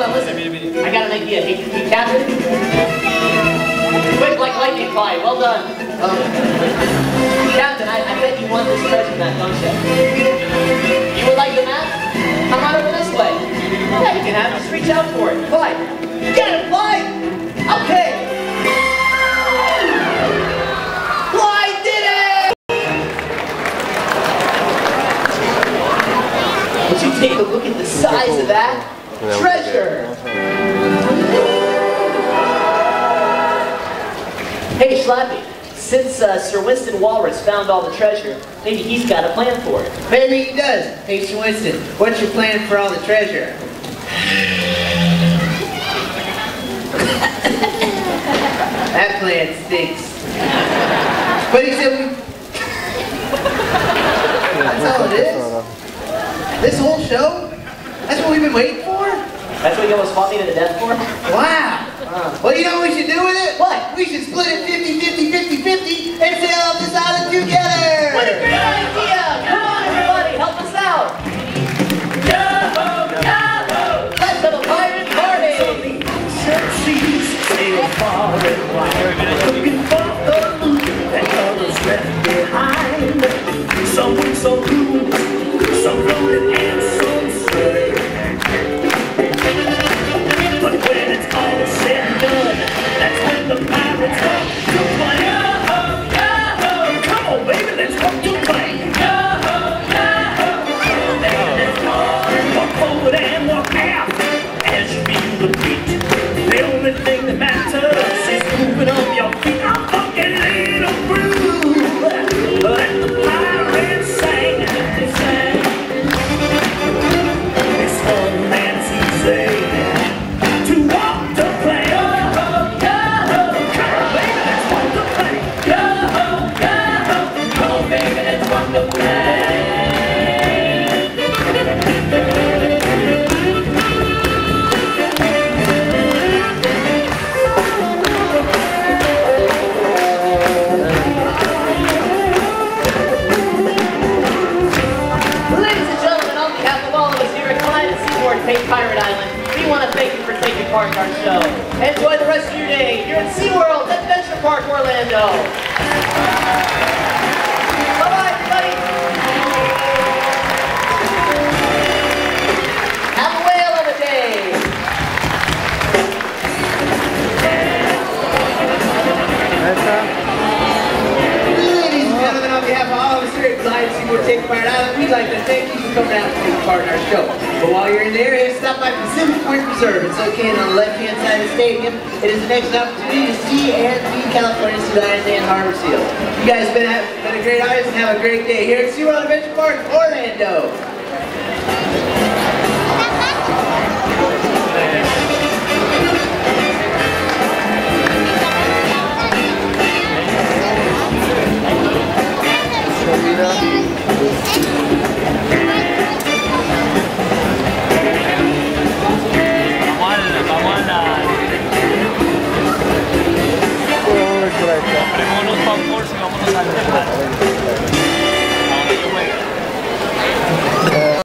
on, listen. I got an idea. Hey, Captain. Quick like lightning fly. Well done. Captain, I bet you want this treasure map, don't you? You would like the map? Come on over this way. Yeah, you can have it. Just reach out for it. Fly. Get it, fly! Okay. Fly did it! Would you take a look at the size of that treasure? Hey, Schlappy, since Sir Winston Walrus found all the treasure, maybe he's got a plan for it. Maybe he does. Hey, Sir Winston, what's your plan for all the treasure? That plan stinks. But he said we... That's all it is? This whole show? That's what we've been waiting for? That's what you almost fought me to the death for? Wow! Well, you know what we should do with it? What? We should split it 50-50-50-50 and sail up this island together! What a great idea! Come on, everybody, help us out! Yo-ho, yo-ho! Let's have a pirate party! Sail far and wide, looking for the loot that others left behind. Some went so blue, some floated and some swam. But when it's all said and done, that's when the pirates come to play. Yo-ho, yo-ho! Come on, baby, let's come to play. Yo-ho, yo-ho! Let's walk forward and walk out as you feel the beat. The only thing that matters is moving on your feet. I'm fucking little groove. Let the pirates sing. It's fun and it's easy to walk to play. Yo-ho, yo-ho. Come on, baby, let's walk to play. Yo-ho, yo-ho. Come on, baby, let's walk to play. Cape Pirate Island, we want to thank you for taking part in our show. Enjoy the rest of your day here at SeaWorld Adventure Park Orlando. Bye-bye, everybody. Have a whale of a day. Ladies and gentlemen, on behalf of all of us here at Glide SeaWorld Cape Pirate Island, we'd like to thank you for coming out and taking part in our show. But while you're in the area, stop by Pacific Point Preserve. It's located on the left-hand side of the stadium. It is the next opportunity to see and feed California sea lions and harbor seals. You guys have been a great audience and have a great day here at SeaWorld Adventure Park, Orlando. Comida.